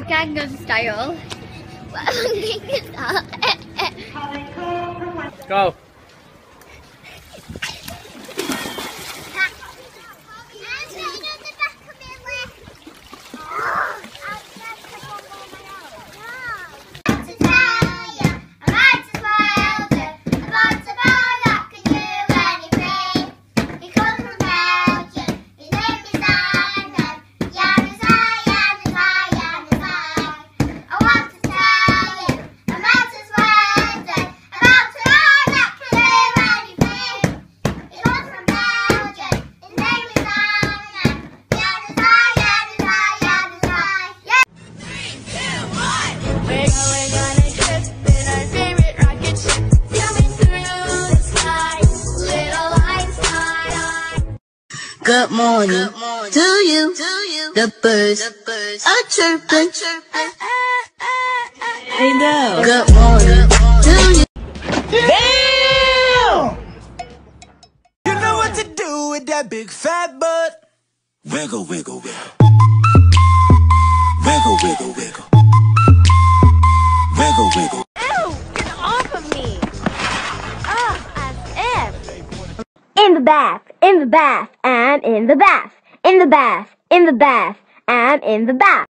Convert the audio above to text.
Gangnam Style. Go. Good morning to you. The birds are chirping. I know. Good morning to you. Damn! You know what to do with that big fat butt. Wiggle, wiggle, wiggle. Wiggle, wiggle, wiggle. Wiggle, wiggle. Ew! Get off of me! Ugh, as if. In the bath, I'm in the bath, I'm in the bath, I'm in the bath.